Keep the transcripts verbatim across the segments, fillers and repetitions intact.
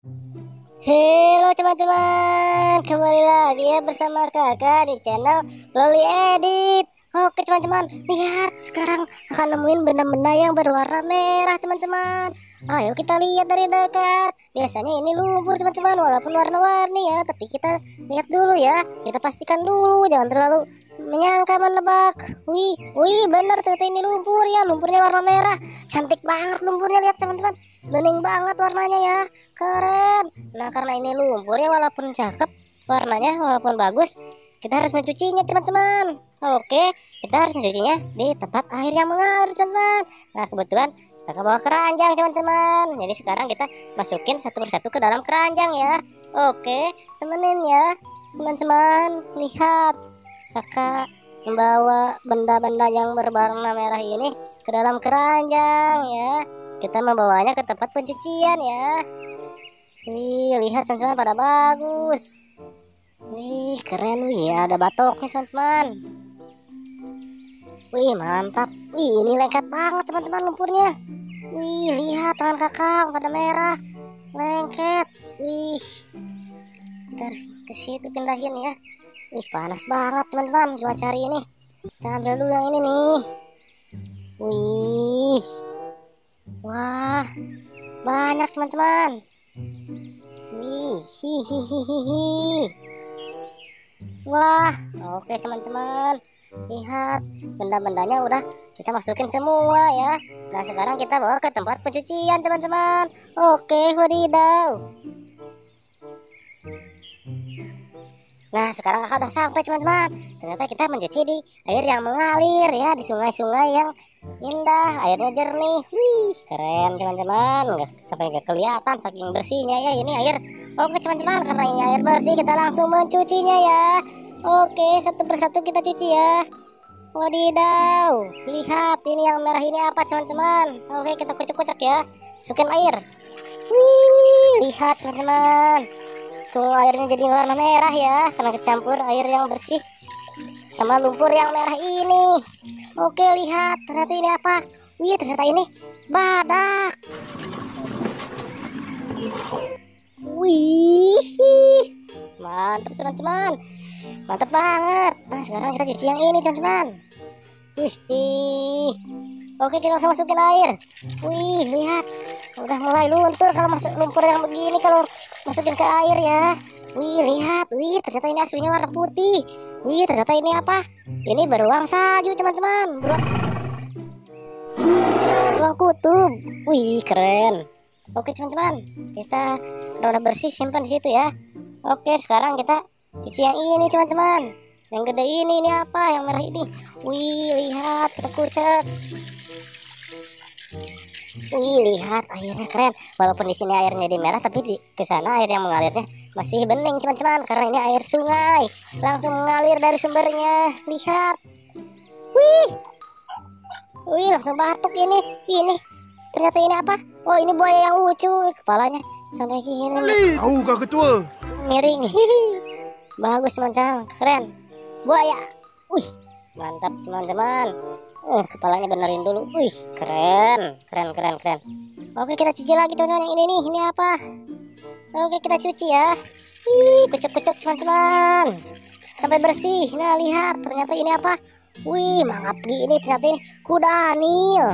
Halo teman-teman, kembali lagi ya bersama kakak di channel Loli Edit. Oke teman-teman, lihat sekarang akan nemuin benda-benda yang berwarna merah teman-teman. Ayo kita lihat dari dekat. Biasanya ini lumpur teman-teman, walaupun warna-warni ya, tapi kita lihat dulu ya. Kita pastikan dulu, jangan terlalu menyangka menebak. Wih, wih bener ternyata ini lumpur ya, lumpurnya warna merah. Cantik banget lumpurnya, lihat teman-teman, bening banget warnanya ya, keren. Nah karena ini lumpur ya, walaupun cakep warnanya, walaupun bagus, kita harus mencucinya teman-teman. Oke, kita harus mencucinya di tempat air yang mengalir teman-teman. Nah kebetulan kakak bawa keranjang teman-teman, jadi sekarang kita masukin satu persatu ke dalam keranjang ya. Oke, temenin ya teman-teman. Lihat, kakak membawa benda-benda yang berwarna merah ini ke dalam keranjang ya. Kita membawanya ke tempat pencucian ya. Wih, lihat teman-teman, pada bagus. Wih, keren. Wih, ada batoknya teman-teman. Wih, mantap. Wih, ini lengket banget teman-teman lumpurnya. Wih, lihat tangan kakak pada merah, lengket. Wih, kita harus ke situ pindahin ya. Wih, panas banget teman-teman cuaca hari ini. Kita ambil dulu yang ini nih. Wih, wah, banyak teman-teman. Wih, hihihihi. Wah, oke teman-teman. Lihat, benda-bendanya udah kita masukin semua ya. Nah sekarang kita bawa ke tempat pencucian teman-teman. Oke, wadidaw. Nah sekarang kakak udah sampai teman-teman. Ternyata kita mencuci di air yang mengalir ya, di sungai-sungai yang indah, airnya jernih. Wih, keren teman-teman, nggak sampai nggak kelihatan saking bersihnya ya ini air. Oke teman-teman, karena ini air bersih kita langsung mencucinya ya. Oke, satu persatu kita cuci ya. Wadidaw, lihat ini yang merah ini apa teman-teman. Oke, kita kucek-kucek ya, masukin air. Wih, lihat teman-teman, semua airnya jadi warna merah ya, karena kecampur air yang bersih sama lumpur yang merah ini. Oke, lihat, ternyata ini apa? Wih, ternyata ini badak. Wih, mantap teman-teman, mantap banget. Nah sekarang kita cuci yang ini teman-teman. Wih, oke kita langsung masukin air. Wih, lihat, udah mulai luntur kalau masuk lumpur yang begini kalau masukin ke air ya. Wih, lihat, wih ternyata ini aslinya warna putih. Wih, ternyata ini apa? Ini beruang salju teman-teman, beruang, beruang kutub. Wih, keren. Oke teman-teman, kita kalau udah bersih simpan di situ ya. Oke, sekarang kita cuci yang ini teman-teman. Yang gede ini, ini apa? Yang merah ini. Wih, lihat, kita kucek. Wih, lihat airnya keren. Walaupun di sini airnya di merah, tapi di ke sana air yang mengalirnya masih bening teman-teman. Karena ini air sungai, langsung mengalir dari sumbernya. Lihat. Wih, wih langsung batuk ini. Ini ternyata ini apa? Oh, ini buaya yang lucu. Kepalanya sampai gini. Tahu kah ketua? Miring. Bagus teman-teman, keren. Buaya. Wih, mantap teman-teman. Uh, kepalanya benerin dulu. Wih, keren, keren, keren, keren. Oke, kita cuci lagi teman-teman yang ini nih. Ini apa? Oke, kita cuci ya. Wih, kucek-kucek teman-teman sampai bersih. Nah, lihat, ternyata ini apa? Wih, mangap gini. Ternyata ini kuda Nil.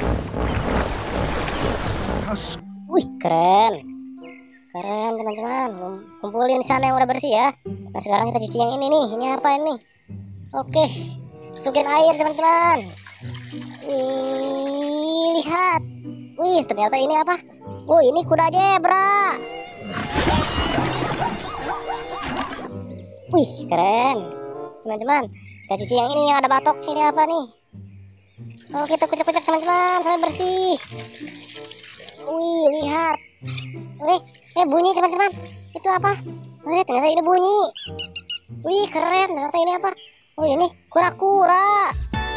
Wih, keren, keren teman-teman. Kumpulin sana yang udah bersih ya. Nah sekarang kita cuci yang ini nih. Ini apa ini? Oke, masukin air teman-teman. Wih, lihat. Wih, ternyata ini apa? Oh, ini kuda zebra. Wih, keren teman-teman. Kita cuci yang ini yang ada batok. Ini apa nih? Oke, kita kucek-kucek teman-teman sampai bersih. Wih, lihat. Oke, eh bunyi teman-teman. Itu apa? Oke, ternyata ini bunyi. Wih, keren. Ternyata ini apa? Oh, ini kura-kura.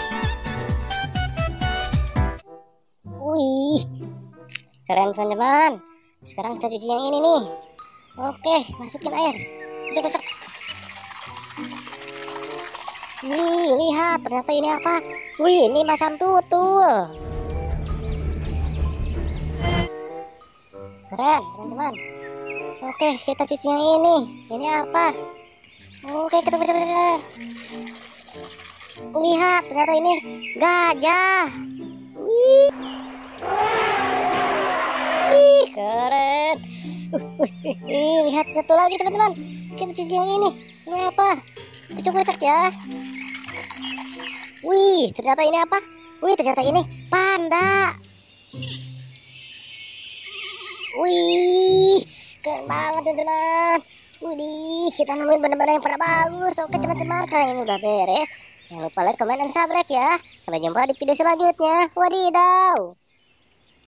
Wih, keren teman-teman. Sekarang kita cuci yang ini nih. Oke, masukin air. Kucek-kucek. Wih, lihat. Ternyata ini apa? Wih, ini masam tutul. Keren teman-teman. Oke, kita cuci yang ini. Ini apa? Oke, kita baca baca. Lihat, ternyata ini gajah. Wih, wih, keren. Uh, wih, wih, lihat satu lagi teman-teman. Kita cuci yang ini. Ini apa? Kita cek ya. Wih, ternyata ini apa? Wih, ternyata ini panda. Wih, keren banget teman-teman. Wih, kita nemuin benda-benda yang pada bagus. Oke teman-teman, karena ini udah beres. Jangan lupa like, comment, dan subscribe ya. Sampai jumpa di video selanjutnya. Wadidaw.